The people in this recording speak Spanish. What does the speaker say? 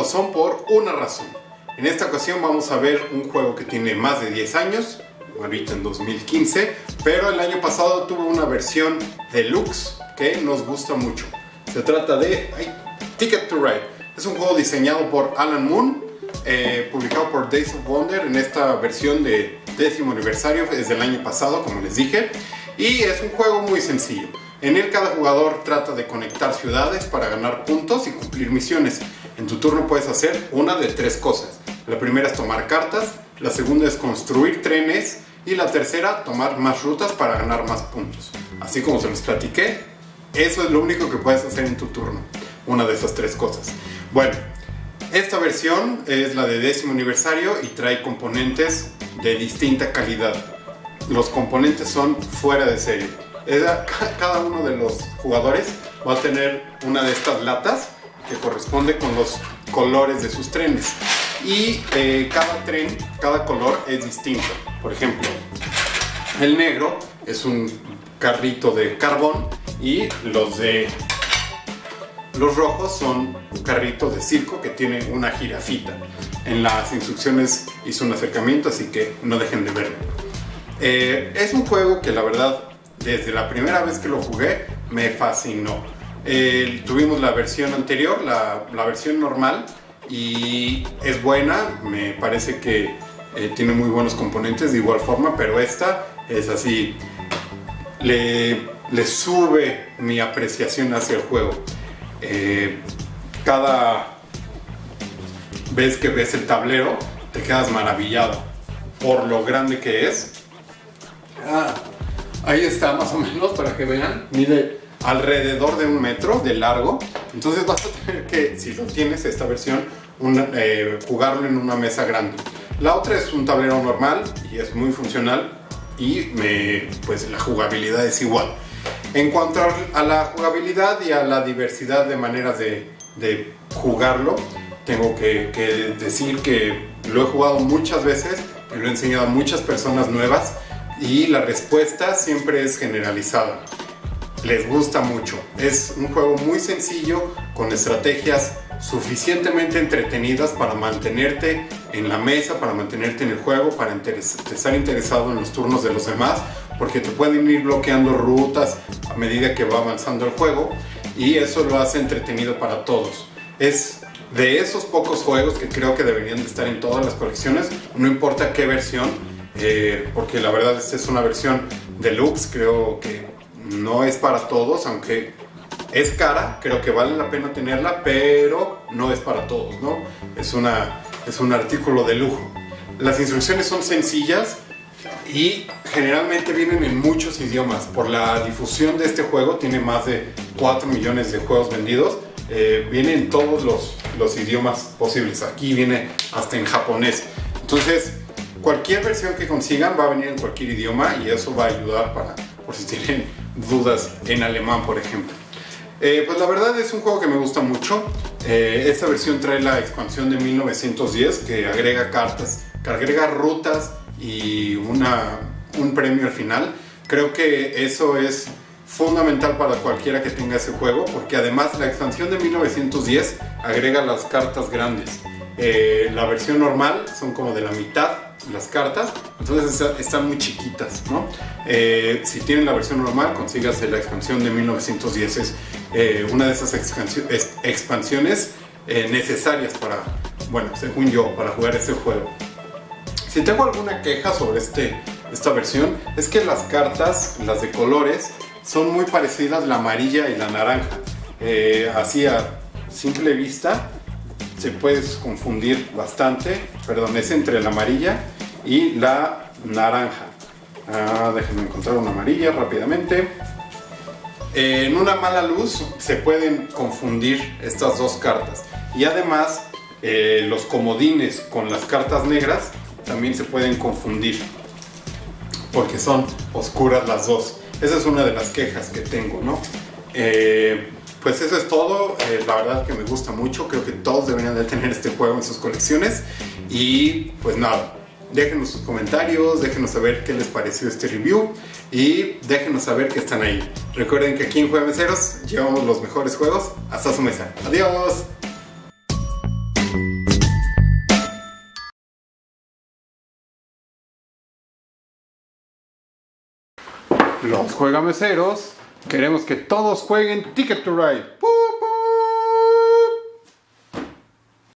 lo son por una razón. En esta ocasión vamos a ver un juego que tiene más de 10 años, ahorita en 2015, pero el año pasado tuvo una versión deluxe que nos gusta mucho. Se trata de Ticket to Ride. Es un juego diseñado por Alan Moon, publicado por Days of Wonder en esta versión de 10º aniversario, es del año pasado, como les dije. Y es un juego muy sencillo. En él cada jugador trata de conectar ciudades para ganar puntos y cumplir misiones. En tu turno puedes hacer una de 3 cosas. La primera es tomar cartas, la segunda es construir trenes y la tercera, tomar más rutas para ganar más puntos. Así como se los platiqué, eso es lo único que puedes hacer en tu turno. Una de esas 3 cosas. Bueno, esta versión es la de 10º aniversario y trae componentes de distinta calidad. Los componentes son fuera de serie. Cada uno de los jugadores va a tener una de estas latas que corresponde con los colores de sus trenes. Y cada tren, cada color es distinto. Por ejemplo, el negro es un carrito de carbón y los rojos son un carrito de circo que tiene una jirafita. En las instrucciones hice un acercamiento, así que no dejen de verlo. Es un juego que la verdad, desde la primera vez que lo jugué, me fascinó. Tuvimos la versión anterior, la versión normal, y es buena, me parece que tiene muy buenos componentes de igual forma, pero esta es así, le sube mi apreciación hacia el juego. Cada vez que ves el tablero te quedas maravillado por lo grande que es. Ahí está más o menos para que vean, mide alrededor de 1 metro de largo. Entonces vas a tener que, si lo tienes esta versión, jugarlo en una mesa grande. La otra es un tablero normal y es muy funcional y pues la jugabilidad es igual. En cuanto a la jugabilidad y a la diversidad de maneras de jugarlo, tengo que decir que lo he jugado muchas veces, lo he enseñado a muchas personas nuevas y la respuesta siempre es generalizada. Les gusta mucho. Es un juego muy sencillo, con estrategias suficientemente entretenidas para mantenerte en la mesa, para mantenerte en el juego, para estar interesado en los turnos de los demás, porque te pueden ir bloqueando rutas a medida que va avanzando el juego y eso lo hace entretenido para todos. Es de esos pocos juegos que creo que deberían de estar en todas las colecciones, no importa qué versión, porque la verdad esta es una versión deluxe, creo que no es para todos, aunque es cara, creo que vale la pena tenerla, pero no es para todos, ¿no? Es un artículo de lujo. Las instrucciones son sencillas y generalmente vienen en muchos idiomas. Por la difusión de este juego, tiene más de 4 millones de juegos vendidos. Viene en todos los idiomas posibles. Aquí viene hasta en japonés. Entonces, cualquier versión que consigan va a venir en cualquier idioma y eso va a ayudar por si tienen dudas en alemán, por ejemplo. Pues la verdad es un juego que me gusta mucho. Esta versión trae la expansión de 1910 que agrega cartas, que agrega rutas y un premio al final. Creo que eso es fundamental para cualquiera que tenga ese juego, porque además la expansión de 1910 agrega las cartas grandes. La versión normal son como de la mitad las cartas, entonces están muy chiquitas, ¿no? Si tienen la versión normal, consígase la expansión de 1910. Es una de esas expansiones necesarias para, bueno, según yo, para jugar este juego. Si tengo alguna queja sobre esta versión, es que las cartas, las de colores, son muy parecidas, la amarilla y la naranja. Así a simple vista se puede confundir bastante, perdón, es entre la amarilla y la naranja. Déjenme encontrar una amarilla rápidamente. En una mala luz se pueden confundir estas dos cartas y además los comodines con las cartas negras también se pueden confundir porque son oscuras las dos. Esa es una de las quejas que tengo, ¿no? Pues eso es todo. La verdad que me gusta mucho. Creo que todos deberían de tener este juego en sus colecciones. Y pues nada, déjenos sus comentarios, déjenos saber qué les pareció este review y déjenos saber que están ahí. Recuerden que aquí en Jueves Meseros llevamos los mejores juegos hasta su mesa. ¡Adiós! Los juegameseros queremos que todos jueguen Ticket to Ride. ¡Pum!